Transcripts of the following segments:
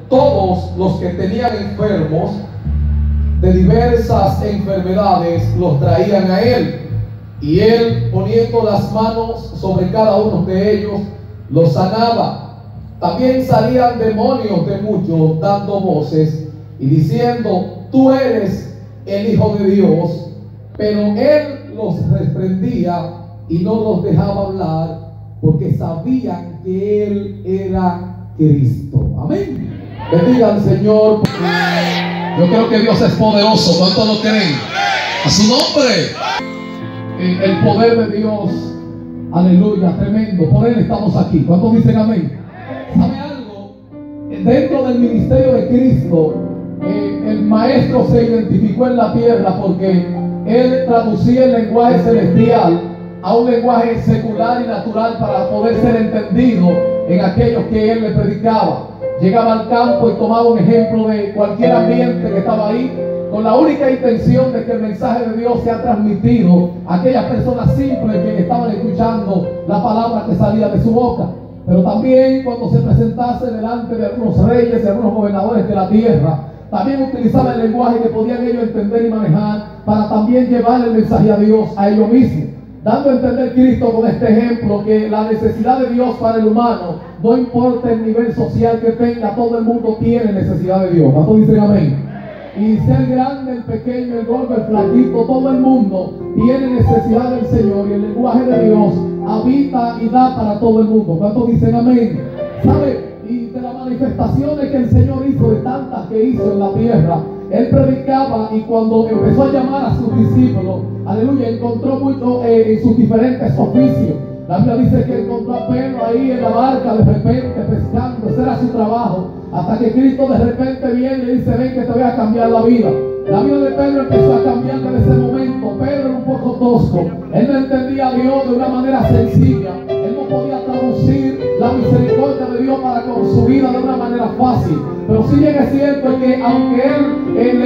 todos los que tenían enfermos de diversas enfermedades los traían a él, y él, poniendo las manos sobre cada uno de ellos, los sanaba. También salían demonios de muchos, dando voces y diciendo: tú eres el Hijo de Dios. Pero él los reprendía y no los dejaba hablar, porque sabían que él era Cristo. Amén. Bendiga al Señor. Yo creo que Dios es poderoso. ¿Cuántos lo creen? A su nombre. El poder de Dios, aleluya, tremendo. Por él estamos aquí. ¿Cuántos dicen amén? ¿Sabe algo? Dentro del ministerio de Cristo, el maestro se identificó en la tierra porque él traducía el lenguaje celestial a un lenguaje secular y natural para poder ser entendido en aquellos que él le predicaba. Llegaba al campo y tomaba un ejemplo de cualquier ambiente que estaba ahí, con la única intención de que el mensaje de Dios sea transmitido a aquellas personas simples que estaban escuchando la palabra que salía de su boca. Pero también cuando se presentase delante de algunos reyes y algunos gobernadores de la tierra, también utilizaba el lenguaje que podían ellos entender y manejar para también llevar el mensaje a Dios, a ellos mismos, dando a entender Cristo con este ejemplo que la necesidad de Dios para el humano, no importa el nivel social que tenga, todo el mundo tiene necesidad de Dios. ¿Cuántos dicen amén? Y sea el grande, el pequeño, el gordo, el flaquito, todo el mundo tiene necesidad del Señor, y el lenguaje de Dios habita y da para todo el mundo. ¿Cuántos dicen amén? ¿Sabe? Y de las manifestaciones que el Señor hizo, de tantas que hizo en la tierra, él predicaba, y cuando empezó a llamar a sus discípulos, aleluya, encontró mucho en sus diferentes oficios. La Biblia dice que encontró a Pedro ahí en la barca de repente pescando. Ese era su trabajo, hasta que Cristo de repente viene y le dice: ven que te voy a cambiar la vida. La vida de Pedro empezó a cambiar en ese momento. Pedro era un poco tosco, él no entendía a Dios de una manera sencilla, él no podía traducir la misericordia de Dios para con su vida de una manera fácil. Pero sí bien es cierto que aunque él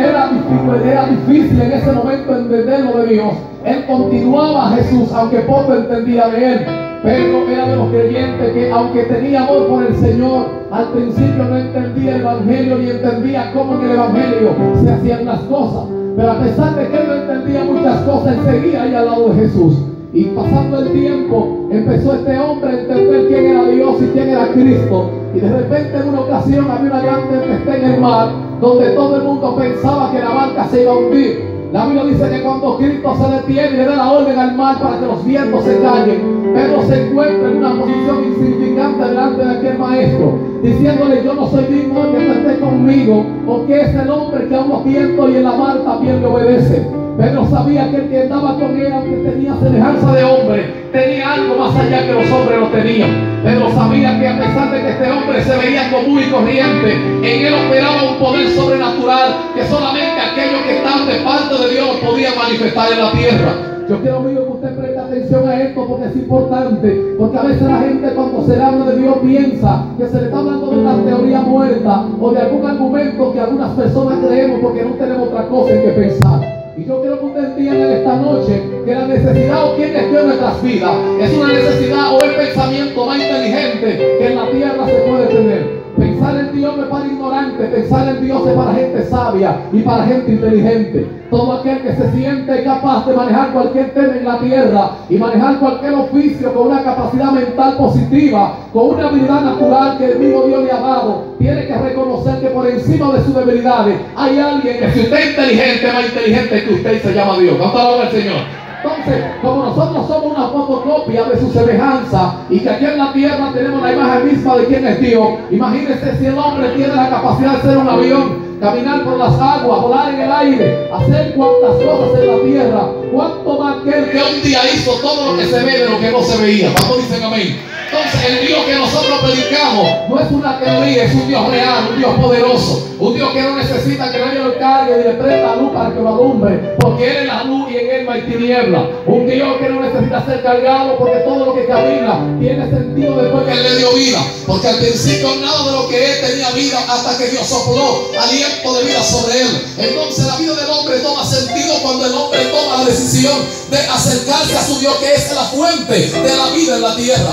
era difícil en ese momento entender lo de Dios, él continuaba a Jesús, aunque poco entendía de él. Pedro era de los creyentes que, aunque tenía amor por el Señor, al principio no entendía el evangelio ni entendía cómo en el evangelio se hacían las cosas. Pero a pesar de que él no entendía muchas cosas, él seguía ahí al lado de Jesús. Y pasando el tiempo, empezó este hombre a entender quién era Dios y quién era Cristo. Y de repente, en una ocasión, había una gran tempestad en el mar, donde todo el mundo pensaba que la barca se iba a hundir. La Biblia dice que cuando Cristo se detiene y le da la orden al mar para que los vientos se callen, Pedro se encuentra en una posición insignificante delante de aquel maestro, diciéndole: yo no soy digno de que tú estés conmigo, porque es el hombre que a los vientos y en la mar también le obedece. Pedro sabía que el que andaba con él, aunque tenía semejanza de hombre, tenía algo más allá que los hombres no tenían. Pedro sabía que a pesar de que este hombre se veía común y corriente, en él operaba un poder sobrenatural que solamente aquellos que estaban de parte de Dios podían manifestar en la tierra. Yo quiero, amigo, que usted preste atención a esto, porque es importante. Porque a veces la gente, cuando se le habla de Dios, piensa que se le está hablando de una teoría muerta o de algún argumento que algunas personas creemos porque no tenemos otra cosa en que pensar. Y yo quiero que usted entienda esta noche que la necesidad o quién es Dios en nuestras vidas es una necesidad o el pensamiento más inteligente que en la tierra se puede tener. Pensar en Dios no es para ignorantes, pensar en Dios es para gente sabia y para gente inteligente. Todo aquel que se siente capaz de manejar cualquier tema en la tierra y manejar cualquier oficio con una capacidad mental positiva, con una habilidad natural que el mismo Dios le ha dado, tiene que reconocer que por encima de sus debilidades hay alguien que, si usted es inteligente, más inteligente que usted, y se llama Dios. ¿Cuánto alaba al Señor? Entonces, como nosotros somos una fotocopia de su semejanza, y que aquí en la tierra tenemos la imagen misma de quién es Dios, imagínense si el hombre tiene la capacidad de ser un avión, caminar por las aguas, volar en el aire, hacer cuantas cosas en la tierra, cuánto más aquel que un día hizo todo lo que se ve de lo que no se veía. ¿Cuántos dicen amén? Entonces, el Dios que nosotros predicamos no es una teoría, es un Dios real, un Dios poderoso, un Dios que no necesita que nadie lo cargue ni le presta luz para que lo alumbre, porque Él es la luz y en Él no hay tiniebla. Un Dios que no necesita ser cargado, porque todo lo que camina tiene sentido después que Él le dio vida, porque al principio nada de lo que Él tenía vida hasta que Dios sopló aliento de vida sobre Él. Entonces la vida del hombre toma sentido cuando el hombre toma la decisión de acercarse a su Dios, que es la fuente de la vida en la tierra. Y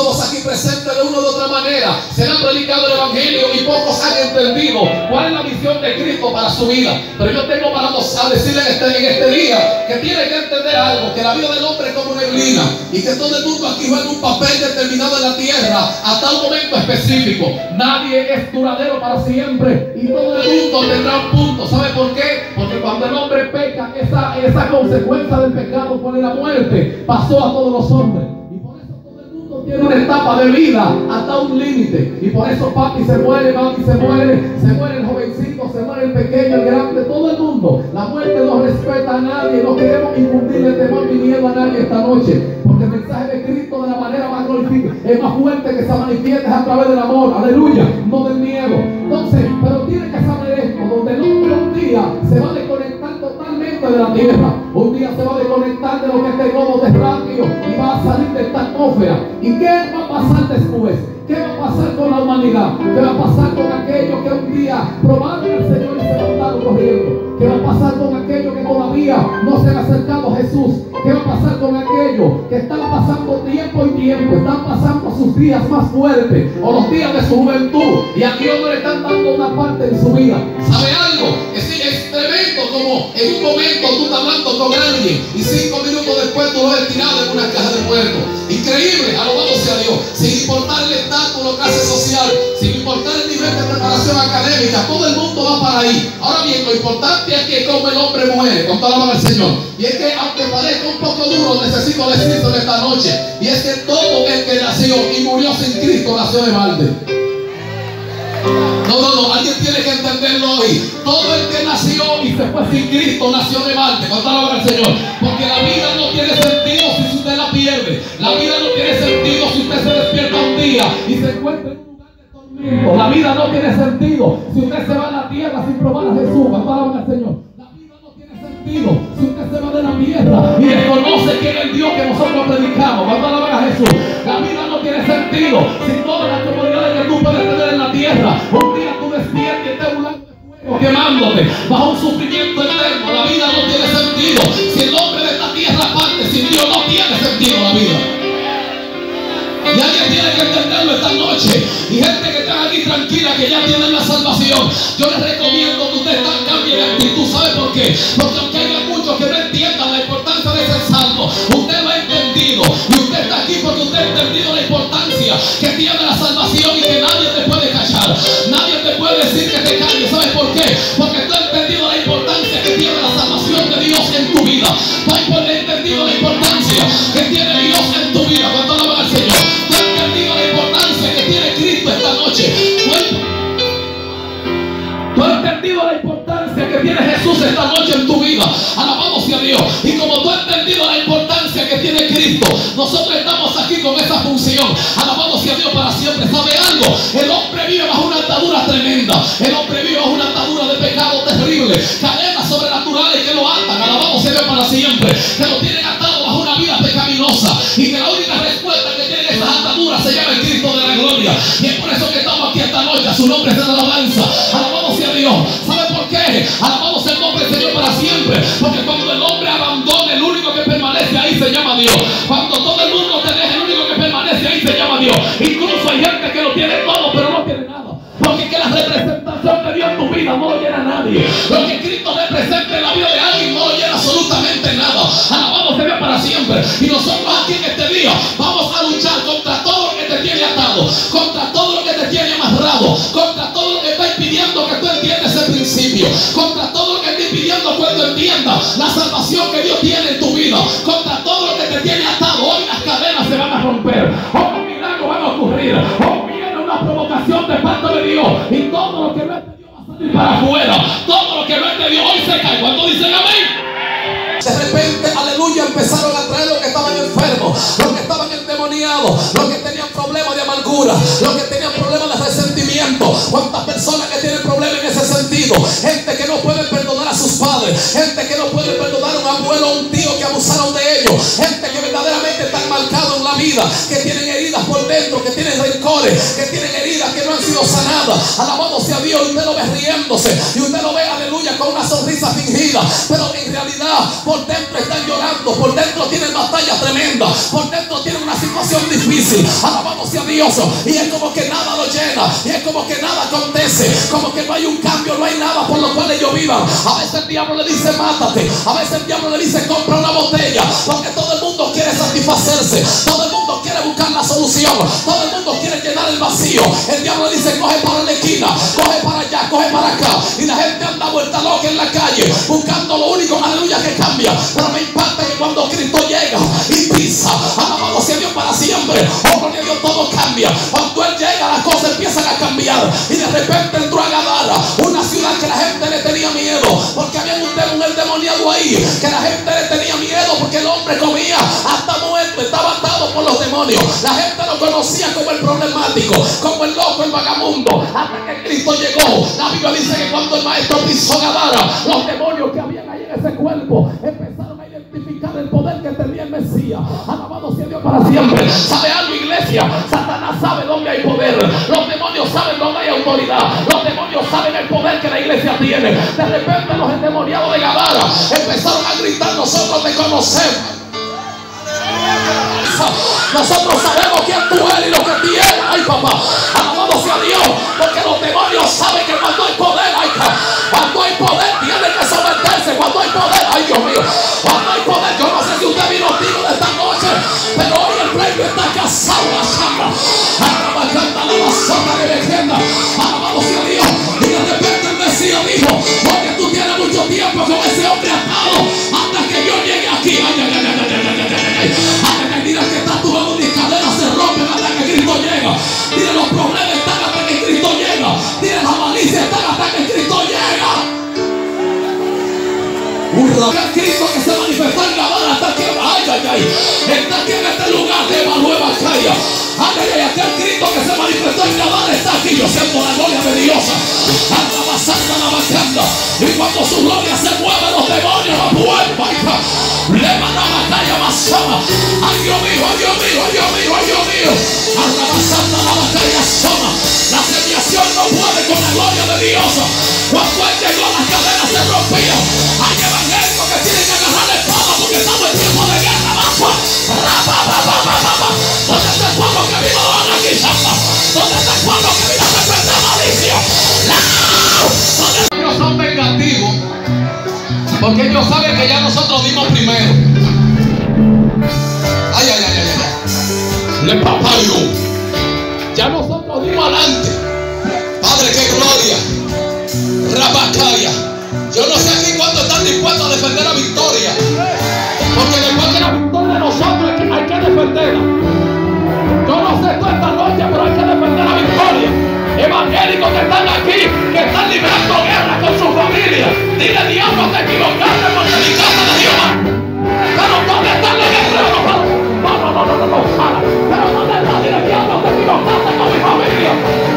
todos aquí presentes de una u otra manera se han predicado el evangelio y pocos han entendido cuál es la visión de Cristo para su vida. Pero yo tengo para decirle en este día que tiene que entender algo, que la vida del hombre es como una neblina y que todo el mundo aquí juega un papel determinado en la tierra hasta un momento específico. Nadie es duradero para siempre y todo el mundo tendrá un punto. ¿Sabe por qué? Porque cuando el hombre peca, esa consecuencia del pecado, cuál es la muerte, pasó a todos los hombres. Y por eso todo el mundo tiene una etapa de vida hasta un límite. Y por eso papi se muere, mami se muere el jovencito, se muere el pequeño, el grande, todo el mundo. La muerte no respeta a nadie. No queremos infundirle temor ni miedo a nadie esta noche. Porque el mensaje de Cristo de la manera más glorificada es más fuerte, que se manifieste a través del amor, aleluya, no del miedo. Entonces, pero tiene que saber esto, donde el hombre un día se va a desconectar totalmente de la tierra, un día se va a desconectar de lo que es el globo terráqueo y va a salir de esta atmósfera. ¿Y qué va a pasar después? ¿Qué va a pasar con la humanidad? ¿Qué va a pasar con aquellos que un día probaron al Señor y se montaron corriendo? ¿Qué va a pasar con aquellos que todavía no se han acercado a Jesús? ¿Qué va a pasar con aquellos que están pasando tiempo y tiempo, están pasando sus días más fuertes o los días de su juventud y a Dios no le están dando una parte en su vida? ¿Sabe algo? Es tremendo como en un momento tú estás hablando con alguien y 5 minutos después tú lo has tirado en una caja de muertos. Increíble, alabado sea Dios, sin importar el estatus, la clase social, sin importar el nivel de preparación académica, todo el mundo va para ahí. Ahora bien, lo importante es que como el hombre muere, con toda la mano del Señor. Y es que aunque parezca un poco duro, necesito decirlo en esta noche. Y es que todo el que nació y murió sin Cristo nació de balde. No, alguien tiene que entenderlo hoy. Todo el que nació y se fue sin Cristo nació de balde, con toda la mano del Señor. Porque la vida no tiene sentido si usted la pierde. La vida no tiene sentido si usted se despierta un día y se encuentra en un lugar de tormento. La vida no tiene sentido si usted se va a la tierra sin probar a Jesús, con toda la mano del Señor. Si usted se va de la tierra y reconoce quién es el Dios que nosotros predicamos, cuando alaban a Jesús, la vida no tiene sentido sin todas las comodidades que tú puedes tener en la tierra. Un día tú despiertas y estás un lago de fuego quemándote bajo un sufrimiento eterno. La vida no tiene sentido si el hombre de esta tierra parte. Sin Dios no tiene sentido la vida. Y alguien tiene que entenderlo esta noche. Y gente que está aquí tranquila, que ya tienen la salvación, yo les recomiendo que usted cambie de actitud. ¿Sabe por qué? Porque aunque haya muchos que no entiendan la importancia de ser salvo, usted lo ha entendido. Y usted está aquí porque usted ha entendido la importancia que tiene la salvación y que nadie te puede callar. Nadie te puede decir que te calles. ¿Sabes por qué? Porque tú has entendido la importancia que tiene la salvación de Dios en tu vida. Tú has entendido la importancia que tiene Dios en tu vida. Cuando alaban al Señor, tú has entendido la importancia que tiene Cristo esta noche. Tú has entendido la importancia que tiene Jesús esta noche en tu vida. Alabamos a Dios. Y como tú has entendido la importancia que tiene Cristo, nosotros estamos aquí con esa función. Alabamos a Dios para siempre. ¿Sabe algo? El hombre vive bajo una atadura tremenda. El hombre vive bajo una atadura de pecado terrible. Cadenas sobrenaturales que lo atan. Alabamos a Dios para siempre. Que lo tienen atado bajo una vida pecaminosa. Y que la única respuesta que tienen esas ataduras se llama el Cristo de la gloria. Y es por eso que estamos aquí esta noche. A su nombre sea la alabanza. Alabamos a Dios. ¿Sabe por qué? Alabamos el nombre del Señor para siempre. Porque cuando el hombre abandona, el único que permanece ahí se llama Dios. Cuando todo el mundo te deja, el único que permanece ahí se llama Dios. Incluso hay gente que lo tiene todo, pero no tiene nada. Porque que la representación de Dios en tu vida no lo llena nadie. Lo que Cristo representa en la vida de alguien no lo llena absolutamente nada. Alabamos a Dios para siempre. Y nosotros aquí en este día vamos a luchar contra todo lo que te tiene atado, contra todo lo que te tiene amarrado, contra todo lo que está impidiendo que tú entiendas ese principio, contra todo lo que está impidiendo que tú entiendas la salvación que Dios tiene en tu vida, contra todo lo que te tiene atado. Hoy las cadenas se van a romper, hoy los milagros van a ocurrir, hoy viene una provocación de parte de Dios y todo lo que no es de Dios va a salir para afuera. Todo lo que no es de Dios hoy se cae. ¿Cuántos dicen amén? De repente, aleluya, empezaron a traer los que estaban enfermos, los que estaban endemoniados, los que tenían problemas de amargura, los que tenían problemas de resentimiento. ¿Cuántas personas que tienen problemas en ese sentido? marido, gente que no puede perdonar a sus padres, gente que no puede perdonar a un abuelo o un tío que abusaron de ellos, gente que verdaderamente están marcados en la vida, que tienen heridas por dentro, que tienen rencores, que tienen heridas que no han sido sanadas. Alabado sea Dios. Y usted lo ve riéndose, y usted lo ve, aleluya, con una sonrisa fingida, pero en realidad por dentro están llorando, por dentro tienen batallas tremendas, por dentro tienen una situación difícil. Alabado sea Dios. Y es como que nada lo llena, y es como que nada acontece, como que no hay un cambio, no hay nada por lo cual ellos vivan. A veces el diablo le dice mátate, a veces el diablo le dice compra una botella, porque todo el mundo quiere satisfacerse, todo el mundo quiere buscar la solución, todo el mundo quiere llenar el vacío. El diablo le dice coge para la esquina, coge para allá, coge para acá, y la gente anda vuelta loca en la calle buscando lo único, aleluya, que cambia. Pero me impacta que cuando Cristo llega y pisa, alabado sea Dios para siempre, oh gloria a Dios, todo cambia. Cuando Él llega las cosas empiezan a cambiar, y de repente entró a Gadara, una ciudad que la gente le tenía miedo, porque había un demonio endemoniado ahí, que la gente le tenía miedo porque el hombre comía hasta muerto, estaba atado por los demonios. La gente lo conocía como el problemático, como el loco, el vagabundo, hasta que Cristo llegó. La Biblia dice que cuando el maestro pisó Gadara, los demonios que habían ahí en ese cuerpo empezaron a identificar el poder que tenía el Mesías. Alabado sea Dios para siempre. ¿Sabe algo, iglesia? Satanás sabe dónde hay poder, los demonios saben dónde hay autoridad, los demonios saben el poder que la iglesia tiene. De repente los endemoniados de Gadara empezaron a gritar: nosotros te conocemos, nosotros sabemos quién tú eres y lo que tienes. Ay, papá, alabado sea Dios, porque los demonios saben que cuando hay poder, cuando hay poder tiene que someterse. Cuando hay poder, ay Dios mío, cuando hay poder, yo no sé si usted vino tío de esta noche, pero hoy el premio está casado la sangre, la basota de leyenda. Alabado sea Dios. Y de repente el Mesías dijo: porque tú tienes mucho tiempo con ese hombre atado, hasta que yo llegue aquí. Mira que está tu lado, mis cadenas se rompen hasta que Cristo llega. Mira, los problemas están hasta que Cristo llega. Mira, la malicia están hasta que Cristo llega. Un Cristo que se manifestó en Gadara hasta que, está aquí en este lugar de Nueva Calla. Aquel Cristo que se manifestó en Gadara está aquí. Yo siento la gloria de Dios. Anda pasando la bacanda. Y cuando su gloria se mueve, los demonios la vuelven. Le van a batalla más sama. Ay Dios mío, ay Dios mío, ay Dios mío, ay Dios mío. Anda pasando la batalla sama. La sediación no puede con la gloria de Dios. Cuando Él llegó, las cadenas se rompían. Hay evangélicos que tienen que agarrar la espada porque estamos en tiempo de guerra. ¿Dónde está el pueblo que vino a la quizás? ¿Dónde está el pueblo que vino a defender malicia? Ellos son vengativos porque ellos saben que ya nosotros dimos primero. Ay. Le papayo. Ya nosotros dimos adelante. Padre, qué gloria. Rabacaya. Yo no sé aquí cuánto están dispuestos a defender la victoria. Porque después de la victoria de nosotros hay que defenderla. Yo no sé tú esta noche, pero hay que defender la victoria. Evangélicos que están aquí, que están librando guerra con su familia. Dile: diablo, te equivocaste porque mi casa de Jehová. Pero ¿dónde están los guerreros? No. Pero ¿dónde están? Dile: diablo, te equivocaste con mi familia.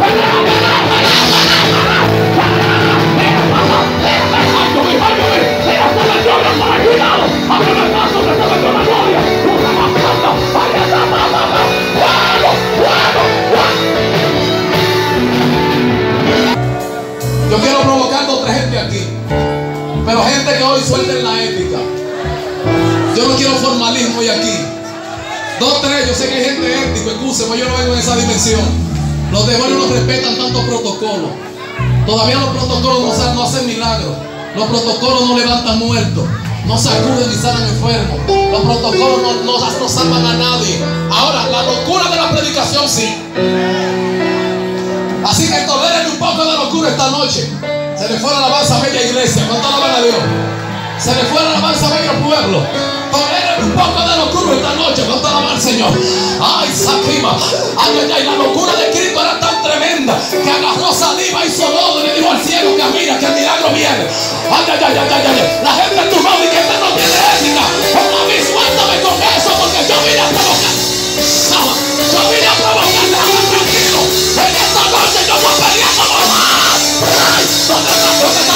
Yo quiero provocar a otra gente aquí, pero gente que hoy suelten la ética. Yo no quiero formalismo hoy aquí. 2, 3, yo sé que hay gente ética, escúcheme, yo no vengo en esa dimensión. Los demonios no respetan tantos protocolos. Todavía los protocolos no hacen milagros. Los protocolos no levantan muertos, no sacuden ni sanan enfermos. Los protocolos no salvan a nadie. Ahora, la locura de la predicación sí. Así que toleren un poco de locura esta noche. Se le fue la alabanza a bella iglesia. ¿Cuánto alaban a Dios? Se le fue la alabanza a bello pueblo. Toleren un poco de locura esta noche. ¿Cuánto alaban al Señor? Ay, Saquima. Ay, la locura de Cristo era tan tremenda que agarró saliva y lodo y le dijo al cielo: camina, que el milagro viene. Ay. La gente en tu mano y que este no tiene ética. Pero a mí suéltame con eso, porque yo vine a provocar. Yo vine a provocar, déjame tranquilo. En esta noche yo voy peleando más. ¿Dónde está?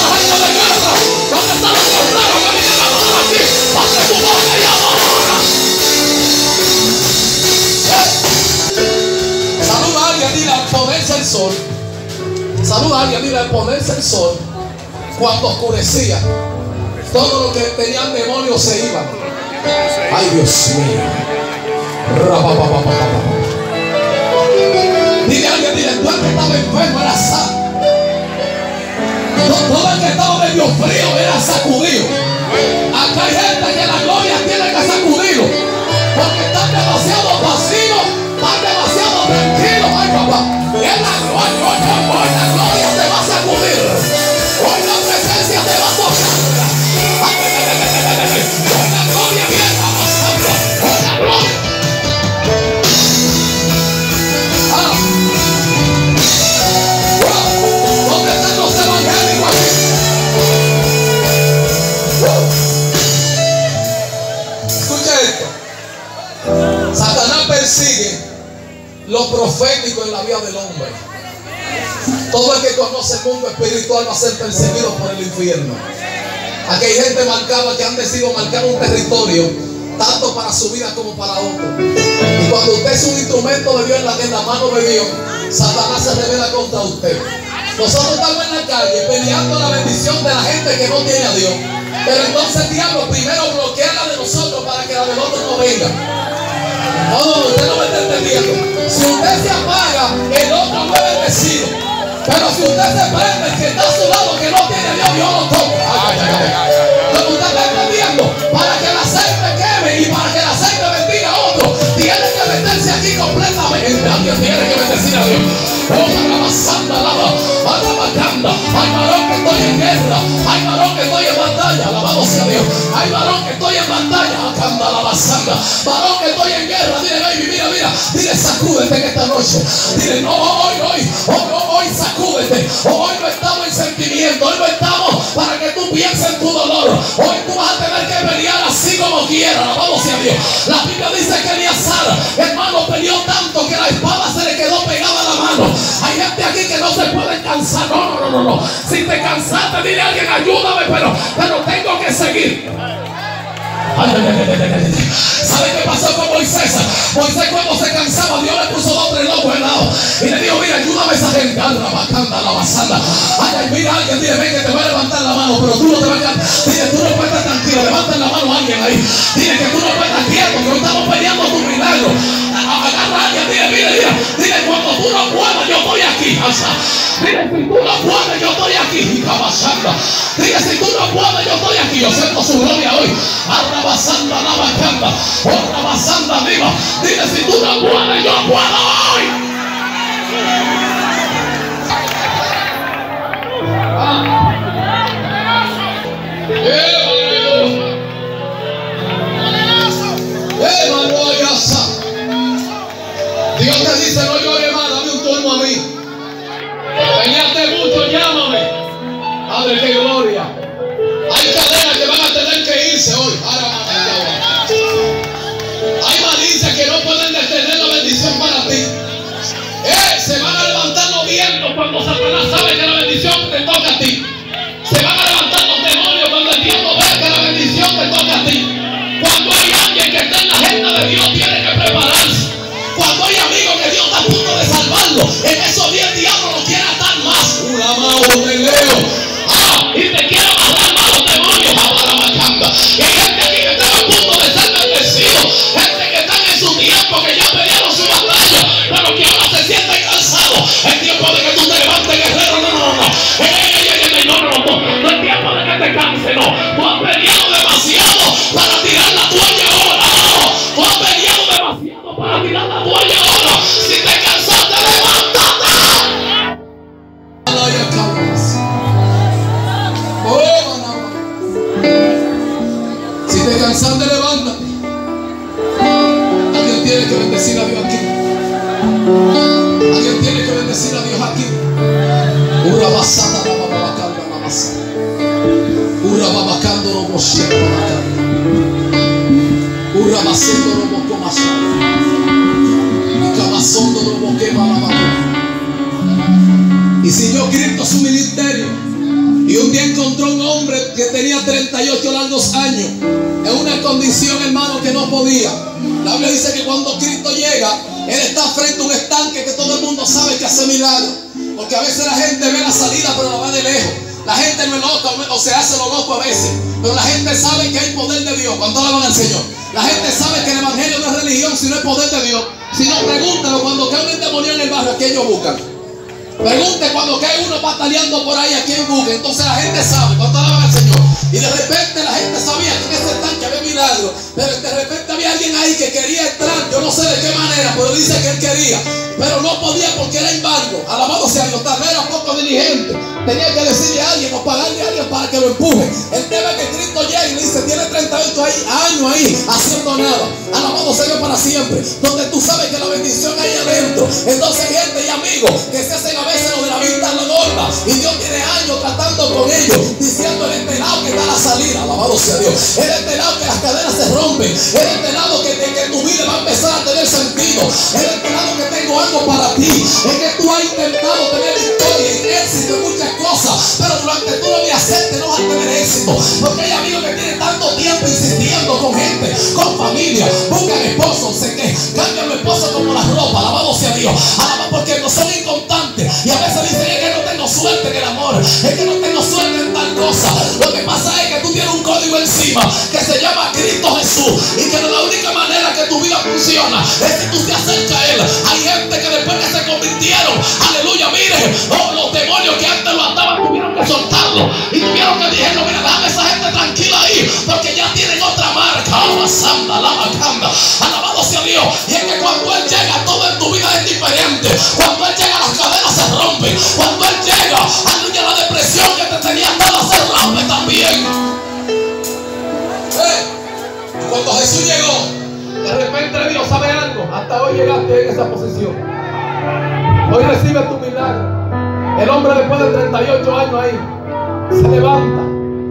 alguien, dile al ponerse el sol. Saluda a alguien, dile al ponerse el sol. Cuando oscurecía, todo lo que tenían demonios se iban. Ay, Dios mío. Dile a alguien, dile, tú el que estaba enfermo era sano. Todo el que estaba medio frío era sacudido. Acá hay gente que la gloria tiene que sacudirlo, porque están demasiado pasivos, están demasiado tranquilos. Ay, papá, es la gloria te va a sacudir. Hoy la presencia te va a tocar. Hoy la gloria viene pasando. Hoy la gloria. ¿Dónde están los evangélicos aquí? Escucha esto. Satanás persigue lo profético en la vida del hombre. Todo el que conoce el mundo espiritual va a ser perseguido por el infierno. Aquí hay gente marcada que han decidido marcar un territorio, tanto para su vida como para otro. Y cuando usted es un instrumento de Dios en la mano de Dios, Satanás se revela contra usted. Nosotros estamos en la calle peleando la bendición de la gente que no tiene a Dios. Pero entonces el diablo primero bloquea la de nosotros para que la del otro no venga. No, usted no me está entendiendo. Si usted se apaga, el otro no es bendecido. Pero si usted se prende, el que está a su lado que no tiene a Dios, Dios lo toca. Pero usted está entendiendo, para que el aceite queme y para que el aceite bendiga a otro, tiene que meterse aquí completamente. Alguien tiene que bendecir a Dios. Hay varón que estoy en guerra, hay varón que estoy en batalla, alabado sea Dios. Hay varón que estoy en batalla, canta la basanda. Varón que estoy en guerra, dile baby, mira, dile sacúdete en esta noche. Dile no, hoy sacúdete. Hoy no estamos en sentimiento, hoy no estamos para que tú pienses en tu dolor. Hoy tú vas a tener que pelear así como quieras, alabado sea Dios. La Biblia dice que Elíasar, hermano, peleó tanto que la espada se le quedó pegada a la mano. Hay gente aquí que no se puede cansar. No. Si te cansaste, dile a alguien, ayúdame, pero tengo que seguir. ¿Sabe qué pasó con Moisés? Moisés cuando se cansaba, Dios le puso 2 relojos al lado y le dijo, mira, ayúdame a esa gente. La basanda. Ay, mira, alguien, dile, ven que te voy a levantar la mano, pero tú no te vas a quedar. Dile, tú no puedes estar tranquilo, levanta la mano a alguien ahí. Dile que tú no puedes estar quieto, que no estamos peleando tu milagro. Agarra a alguien, dile, cuando tú no puedas, yo estoy aquí. Dile, si tú no puedes, yo estoy aquí. Dile, si tú no puedes, yo estoy aquí. Yo siento su gloria hoy. Arrabasanda, la bacanda. Arrabasanda, arriba. Dile, si tú no puedes, yo puedo hoy. Dios te dice, no llores más, dame un turno a mí. Peñaste mucho, llámame. Padre, qué gloria. Hay cadenas que van a tener que irse hoy. Hay malicias que no pueden detener la bendición para ti. Se van a levantar los vientos cuando Satanás sabe que la bendición te toca a ti. Se van a levantar los demonios cuando el diablo ve que la bendición te toca a ti. Cuando hay alguien que está en la agenda de Dios, tiene que prepararse. Cuando hay amigos que Dios está a punto de salvarlo, en esos días el diablo no quiere atar más. Una mano te leo. Y te quiere amarrar más los demonios. Y hay gente aquí que está a punto de ser bendecido. Gente que está en su tiempo, que ya pelearon su batalla, pero que ahora se sienten cansados. Es tiempo de que tú te levantes, guerrero. No. No es tiempo de que te canses, no. Tú has peleado demasiado para tirar la toalla ahora. Tú has peleado demasiado para tirar la toalla ahora. Si te cansaste, levántate. Si te cansaste, levántate. Alguien tiene que bendecir a Dios aquí. Alguien tiene que bendecir a Dios aquí. Una basada la babacanda la basa. Una babacando lo bosheko babacanda. Una basendo lo bocomasha. Y camasondo lo boquema la babacanda. Y siguió Cristo su ministerio. Y un día encontró un hombre que tenía 38 largos años en una condición, hermano, que no podía. La Biblia dice que cuando Cristo llega, Él está frente a un estanque que todo el mundo sabe milagro. Porque a veces la gente ve la salida pero la ve de lejos. La gente no es loca o se hace lo loco a veces, pero la gente sabe que hay poder de Dios cuando alaban al Señor. La gente sabe que el evangelio no es religión, sino es poder de Dios. Si no, pregúntalo cuando cae un endemoniado en el barrio, ¿a quién ellos buscan? Pregunte cuando cae uno bataleando por ahí, ¿a quién busca? Entonces la gente sabe cuando alaban al Señor. Y de repente la gente sabía que en ese tanque había milagro, pero de repente había alguien ahí que quería entrar, yo no sé de qué manera, pero dice que él quería, pero no podía porque era embargo. Alabado sea Dios, tal vez era poco diligente, tenía que decirle a alguien o pagarle a alguien para que lo empuje. El tema es que Cristo llega y le dice, tiene 38 años ahí haciendo nada. Alabado sea Dios para siempre, donde tú sabes que la bendición hay adentro. Entonces gente y amigos que se hacen a veces lo de la vista la gorda, y Dios tiene años tratando con ellos, diciendo el enterado que está a la salida. Alabado sea Dios, el enterado que las cadenas se rompen, el enterado que tu vida va a empezar a tener sentido, el enterado que tengo algo para ti. Es que tú has intentado tener victoria y éxito en muchas cosas, pero durante todo mi hacerte no vas a tener éxito, porque hay amigos que tienen tanto tiempo insistiendo con gente, con familia, buscan esposo, sé que cambian los esposos como la ropa. Alabado sea Dios, porque no son inconstantes y a veces dicen es que no tengo suerte en el amor, es que no tengo suerte en tal cosa. Lo que pasa es que tú tienes un código encima que se llama Cristo Jesús, y que la única manera que tu vida funciona es que tú te acercas a Él. Hay gente que después que se convirtieron, aleluya, mire, los demonios que antes lo ataban tuvieron que soltarlo y tuvieron que decirlo, mira, déjame esa gente tranquila ahí, porque ya tienen otra marca. Alabado sea Dios. Y es que cuando Él llega, todo en tu vida es diferente. Cuando Él llega, las cadenas se rompen. Cuando Él llega, aleluya, la depresión que te tenía atada se rompe también. Cuando Jesús llegó, de repente le dijo, ¿sabe algo? Hasta hoy llegaste en esa posición. Hoy recibe tu milagro. El hombre después de 38 años ahí se levanta.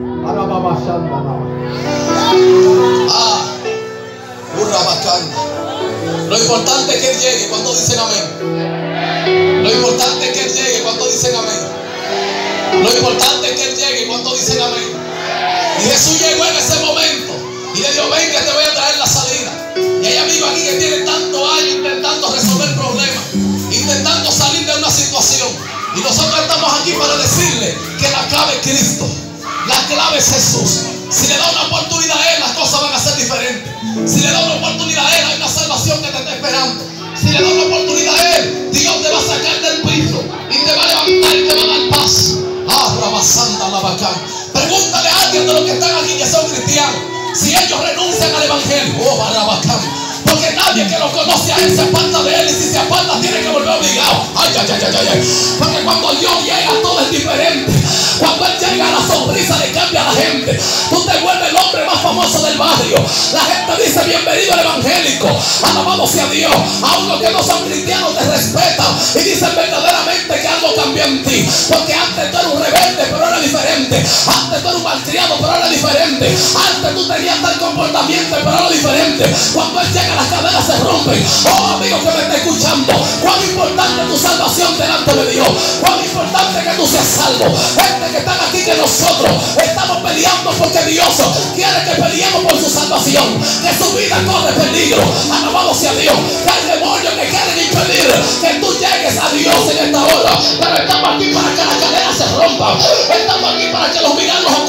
Lo importante es que Él llegue. ¿Cuántos dicen amén? Lo importante es que Él llegue. ¿Cuántos dicen amén? Lo importante es que Él llegue. ¿Cuántos dicen amén? Y Jesús llegó en ese momento y le dijo, venga, te voy a traer la salida. Y hay amigos aquí que tienen tantos años intentando resolver problemas, intentando salir de una situación, y nosotros estamos aquí para decirle que la clave es Cristo, la clave es Jesús. Si le da una oportunidad a Él, las cosas van a ser diferentes. Si le da una oportunidad a Él, hay una salvación que te está esperando. Si le da una oportunidad a Él, Dios te va a sacar del piso y te va a levantar y te va a dar paz. Rabasanda la bacán. Pregúntale a alguien de los que están aquí que son cristianos si ellos renuncian al evangelio. Porque nadie que lo conoce a Él se aparta de Él, y si se aparta tiene que volver obligado. Porque cuando Dios llega todo es diferente. Cuando Él llega, la sonrisa le cambia a la gente. Tú te vuelves el hombre más famoso del barrio. La gente dice bienvenido al evangélico. Alabado sea Dios. Aún los que no son cristianos te respetan y dicen verdaderamente que algo cambió en ti. Porque antes tú eras un rebelde, pero era diferente. Antes tú eras un malcriado, pero era diferente. Antes tú tenías tal comportamiento, pero era diferente. Cuando Él llega, las cadenas se rompen. Oh, amigo que me está escuchando, cuán importante es tu salvación delante de Dios. Cuán importante es que tú seas salvo. Gente que están aquí, que nosotros estamos peleando porque Dios quiere que peleemos por su salvación, que su vida corre peligro. Alabado sea Dios. Que hay demonios que quieren impedir que tú llegues a Dios en esta hora, pero estamos aquí para que las cadenas se rompan. Estamos aquí para que los milagros